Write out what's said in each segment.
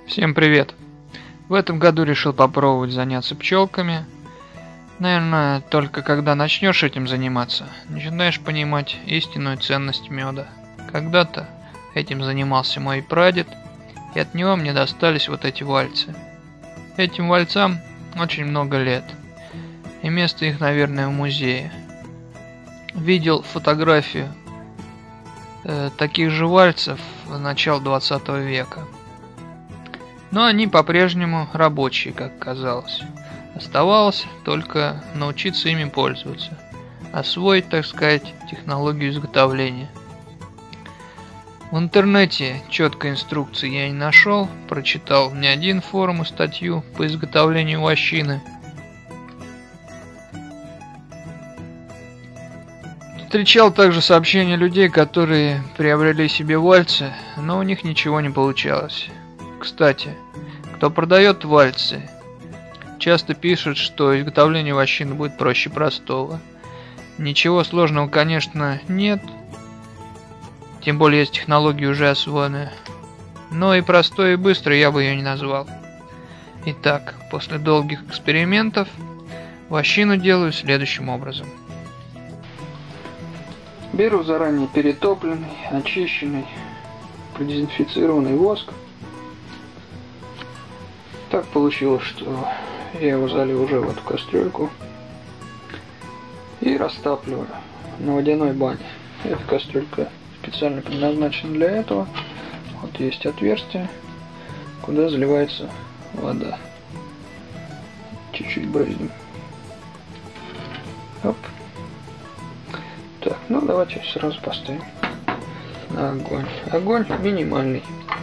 Всем привет! В этом году решил попробовать заняться пчелками. Наверное, только когда начнешь этим заниматься, начинаешь понимать истинную ценность меда. Когда-то этим занимался мой прадед, и от него мне достались вот эти вальцы. Этим вальцам очень много лет, и место их, наверное, в музее. Видел фотографию таких же вальцев начала 20 века. Но они по-прежнему рабочие, как казалось. Оставалось только научиться ими пользоваться, освоить, так сказать, технологию изготовления. В интернете четкой инструкции я не нашел, прочитал не один форум и статью по изготовлению вощины. Встречал также сообщения людей, которые приобрели себе вальцы, но у них ничего не получалось. Кстати, кто продает вальцы, часто пишет, что изготовление вощины будет проще простого. Ничего сложного, конечно, нет, тем более есть технологии уже освоенные. Но и простой и быстрый я бы ее не назвал. Итак, после долгих экспериментов вощину делаю следующим образом. Беру заранее перетопленный, очищенный, продезинфицированный воск. Так получилось, что я его залил уже в эту кастрюльку и растапливаю на водяной бане. Эта кастрюлька специально предназначена для этого. Вот есть отверстие, куда заливается вода. Чуть-чуть брызнем. Оп. Так, ну давайте сразу поставим на огонь. Огонь минимальный,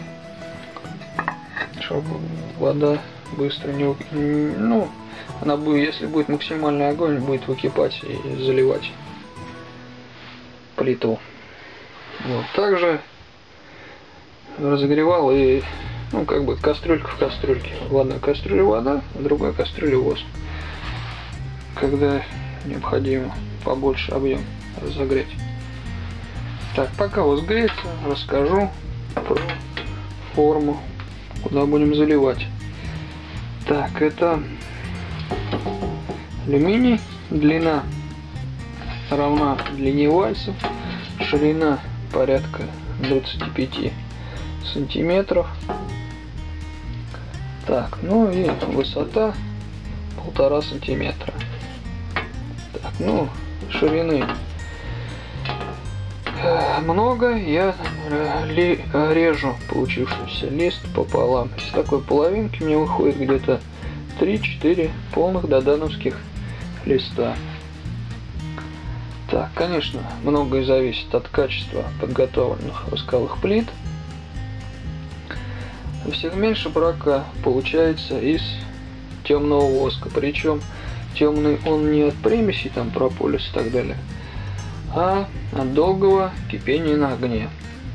чтобы вода быстро она будет, если будет максимальный огонь, будет выкипать и заливать плиту. Вот, также разогревал и, кастрюлька в кастрюльке. В одной кастрюле вода, в другой кастрюле воск. Когда необходимо побольше объем разогреть. Так, пока воск греется, расскажу про форму, куда будем заливать. Так, это алюминий, длина равна длине вальцев, ширина порядка 25 сантиметров. Так, ну и высота 1,5 сантиметра. Так, ширины много, я режу получившийся лист пополам. Из такой половинки мне выходит где-то 3-4 полных додановских листа. Так, конечно, многое зависит от качества подготовленных восковых плит. Всех меньше брака получается из темного воска. Причем темный он не от примесей, там прополис и так далее, а от долгого кипения на огне.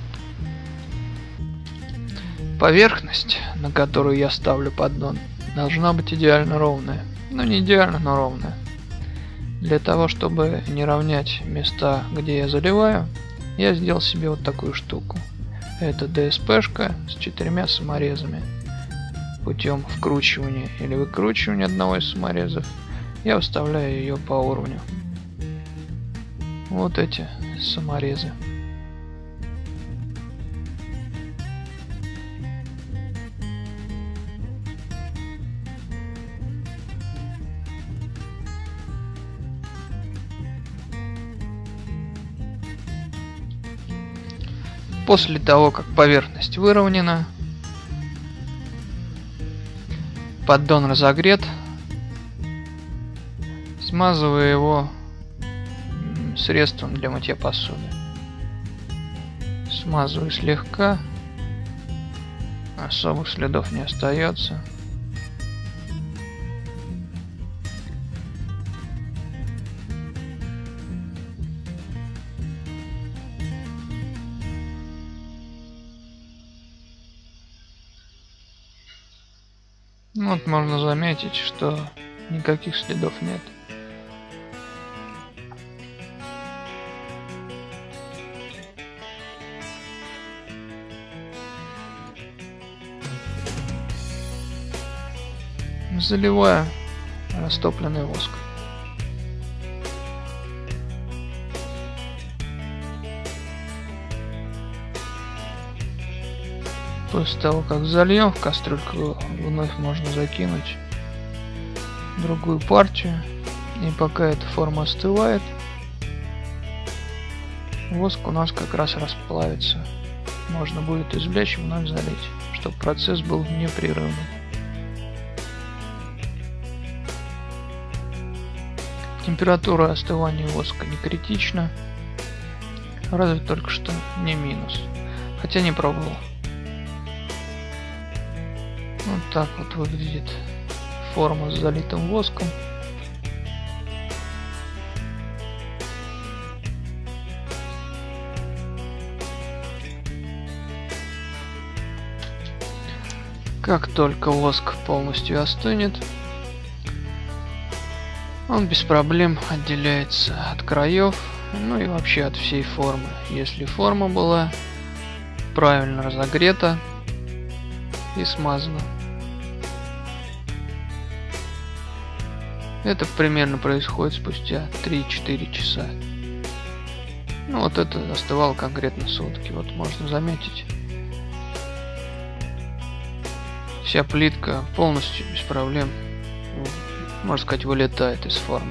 Поверхность, на которую я ставлю поддон, должна быть идеально ровная. Ну, не идеально, но ровная. Для того, чтобы не равнять места, где я заливаю, я сделал себе вот такую штуку. Это ДСПшка с 4 саморезами. Путем вкручивания или выкручивания одного из саморезов я выставляю ее по уровню. Вот эти саморезы. После того, как поверхность выровнена, поддон разогрет, смазываю его средством для мытья посуды. Смазываю слегка, особых следов не остается. Вот можно заметить, что никаких следов нет. Заливаю растопленный воск. После того, как зальем, в кастрюльку вновь можно закинуть другую партию. И пока эта форма остывает, воск у нас как раз расплавится. Можно будет извлечь и вновь залить, чтобы процесс был непрерывный. Температура остывания воска не критична, разве только что не минус, хотя не пробовал. Вот так вот выглядит форма с залитым воском. Как только воск полностью остынет, он без проблем отделяется от краев, ну и вообще от всей формы. Если форма была правильно разогрета и смазана. Это примерно происходит спустя 3-4 часа. Ну вот это остывало конкретно сутки, вот можно заметить. Вся плитка полностью без проблем, можно сказать, вылетает из формы.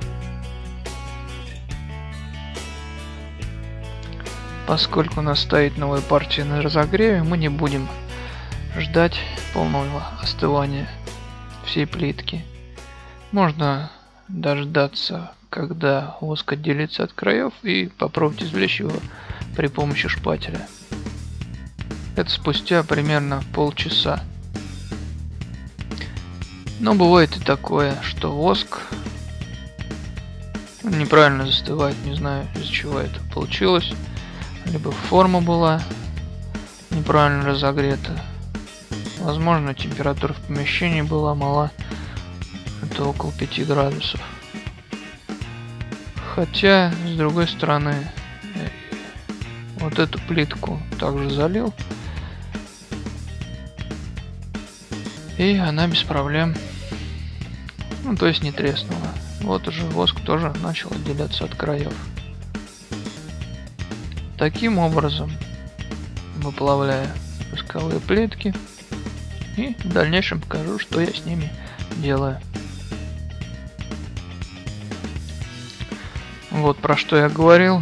Поскольку у нас стоит новая партия на разогреве, мы не будем ждать полного остывания всей плитки. Можно дождаться, когда воск отделится от краев, и попробовать извлечь его при помощи шпателя. Это спустя примерно полчаса. Но бывает и такое, что воск неправильно застывает, не знаю, из чего это получилось. Либо форма была неправильно разогрета. Возможно, температура в помещении была мала, это около 5 градусов. Хотя, с другой стороны, вот эту плитку также залил, и она без проблем, ну то есть не треснула. Вот уже воск тоже начал отделяться от краев. Таким образом выплавляю восковые плитки, и в дальнейшем покажу, что я с ними делаю. Вот про что я говорил.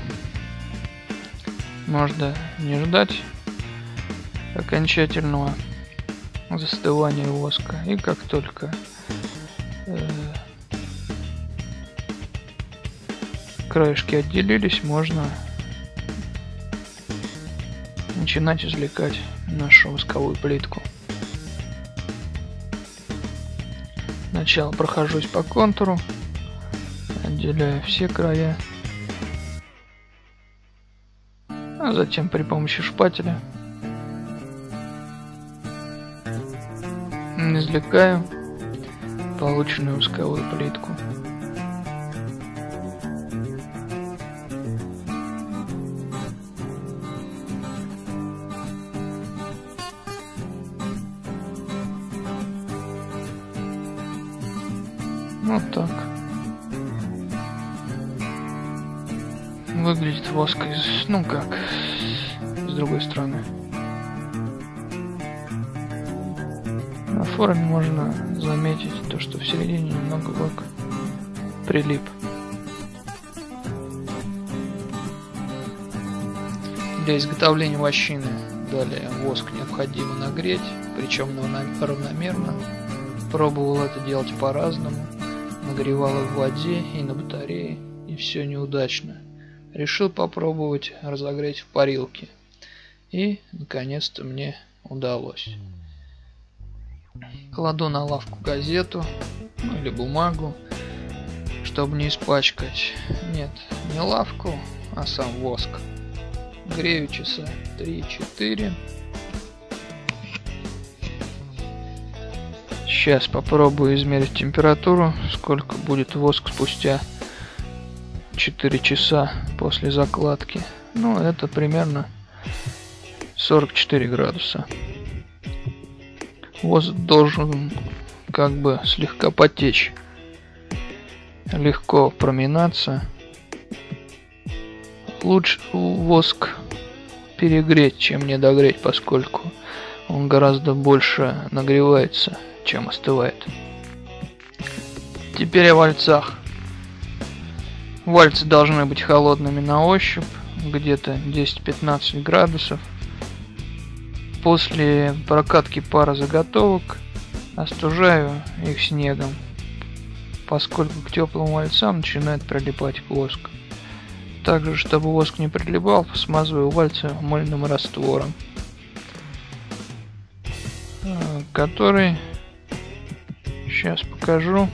Можно не ждать окончательного застывания воска, и как только краешки отделились, можно начинать извлекать нашу восковую плитку. Сначала прохожусь по контуру, отделяю все края, а затем при помощи шпателя извлекаю полученную восковую плитку. Вот так выглядит воск из, ну как, с другой стороны. На форме можно заметить то, что в середине немного воск прилип. Для изготовления вощины далее воск необходимо нагреть, причем равномерно. Пробовал это делать по-разному. Нагревал в воде и на батарее, и все неудачно. Решил попробовать разогреть в парилке, и наконец-то мне удалось. Кладу на лавку газету, ну, или бумагу, чтобы не испачкать. Нет, не лавку, а сам воск. Грею часа 3-4. Сейчас попробую измерить температуру, сколько будет воск спустя 4 часа после закладки. Ну, это примерно 44 градуса. Воск должен как бы слегка потечь. Легко проминаться. Лучше воск перегреть, чем не догреть, поскольку он гораздо больше нагревается, чем остывает. Теперь о вальцах. Вальцы должны быть холодными на ощупь, где-то 10-15 градусов. После прокатки пара заготовок остужаю их снегом, поскольку к теплым вальцам начинает прилипать воск. Также, чтобы воск не прилипал, смазываю вальцы мыльным раствором, который сейчас покажу.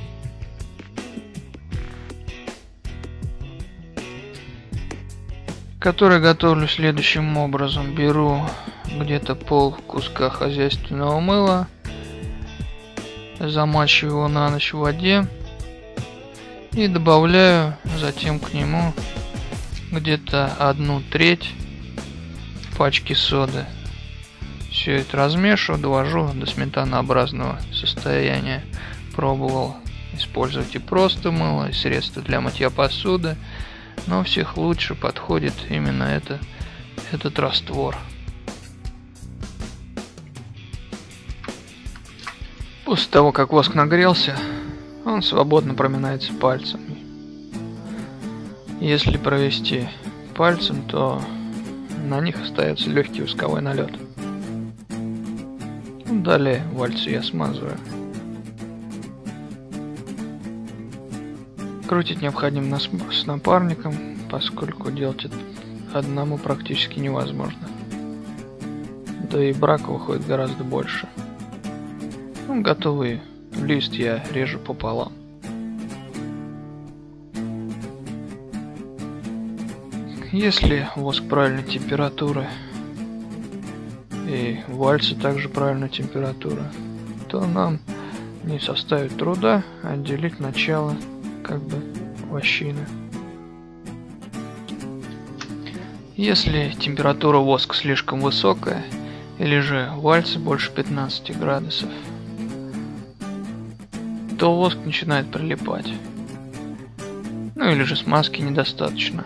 Который готовлю следующим образом. Беру где-то пол куска хозяйственного мыла, замачиваю его на ночь в воде и добавляю затем к нему где-то 1/3 пачки соды. Все это размешиваю, довожу до сметанообразного состояния. Пробовал использовать и просто мыло, и средства для мытья посуды, но всех лучше подходит именно этот раствор. После того, как воск нагрелся, он свободно проминается пальцами. Если провести пальцем, то на них остается легкий восковой налет. Далее вальцы я смазываю. Крутить необходимо с напарником, поскольку делать это одному практически невозможно. Да и брака выходит гораздо больше. Готовый лист я режу пополам. Если воск правильной температуры и вальцы также правильной температуры, то нам не составит труда отделить начало как бы вощины. Если температура воска слишком высокая, или же вальцы больше 15 градусов, то воск начинает прилипать. Или же смазки недостаточно.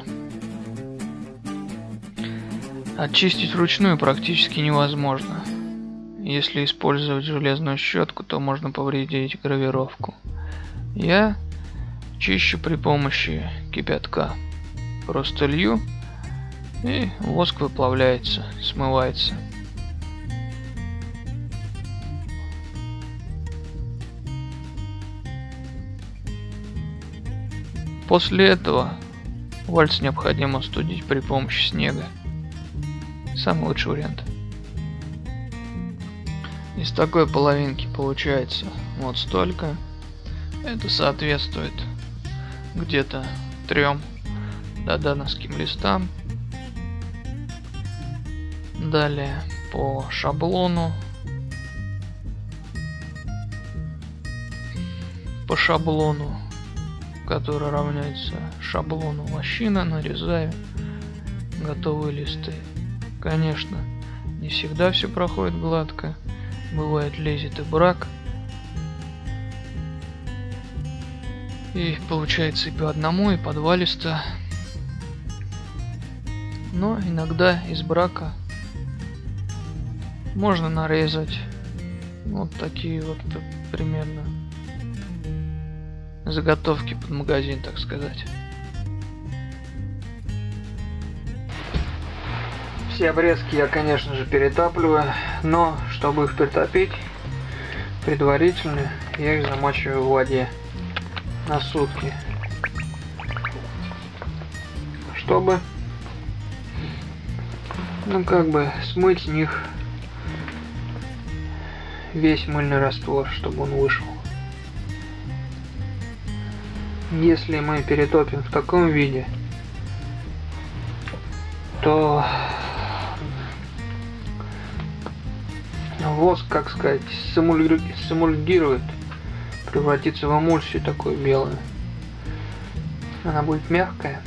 Очистить вручную практически невозможно. Если использовать железную щетку, то можно повредить гравировку. Я чищу при помощи кипятка. Просто лью, и воск выплавляется, смывается. После этого вальц необходимо остудить при помощи снега. Самый лучший вариант. Из такой половинки получается вот столько. Это соответствует где-то 3 додановским листам. Далее по шаблону. Который равняется шаблону вощина, нарезаю готовые листы. Конечно, не всегда все проходит гладко. Бывает, лезет и брак. И получается и по одному, и по 2 листа. Но иногда из брака можно нарезать вот такие вот примерно заготовки под магазин, так сказать. Все обрезки я, конечно же, перетапливаю, но чтобы их притопить предварительно, я их замачиваю в воде на сутки, чтобы как бы смыть с них весь мыльный раствор, чтобы он вышел. Если мы перетопим в таком виде, то воск, как сказать, сэмульгирует, превратится в эмульсию такую белую. Она будет мягкая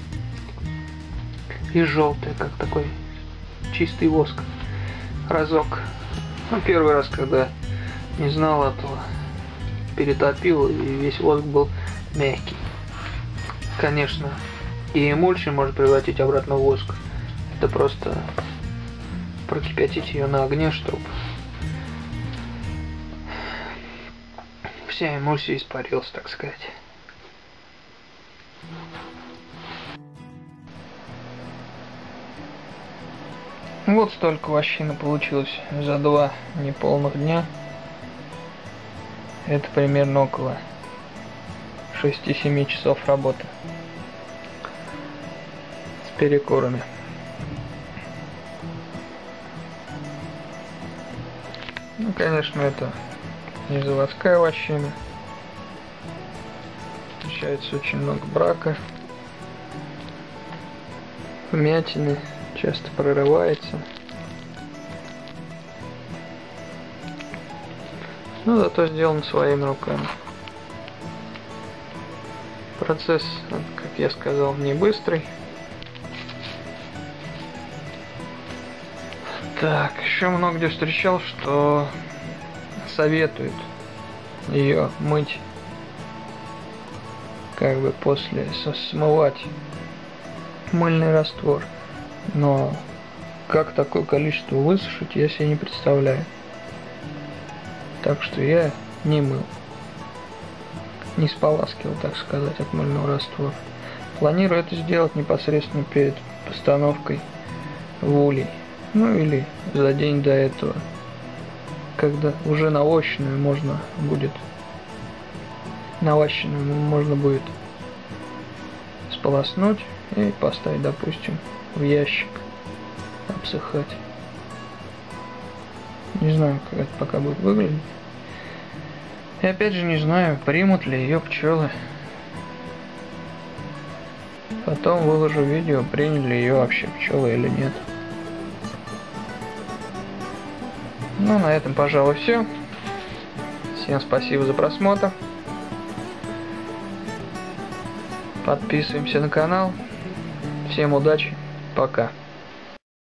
и желтая, как такой чистый воск. Разок. Первый раз, когда не знал этого, перетопил, и весь воск был мягкий. Конечно, и эмульсию может превратить обратно в воск. Это просто прокипятить ее на огне, чтобы вся эмульсия испарилась, так сказать. Вот столько вощины получилось за 2 неполных дня. Это примерно около 6-7 часов работы с перекурами. Ну, конечно, это не заводская вощина. Получается очень много брака, вмятины, часто прорывается. Но зато сделан своими руками. Процесс, как я сказал, не быстрый. Так, еще много где встречал, что советуют ее мыть, как бы после смывать мыльный раствор. Но как такое количество высушить, я себе не представляю. Так что я не мыл. Не споласкивал, так сказать, от мыльного раствора. Планирую это сделать непосредственно перед постановкой в улей. Ну или за день до этого. Когда уже навощенную можно будет сполоснуть и поставить, допустим, в ящик обсыхать. Не знаю, как это пока будет выглядеть. И опять же не знаю, примут ли ее пчелы. Потом выложу видео, приняли ли ее вообще пчелы или нет. Ну, на этом, пожалуй, все. Всем спасибо за просмотр. Подписываемся на канал. Всем удачи. Пока.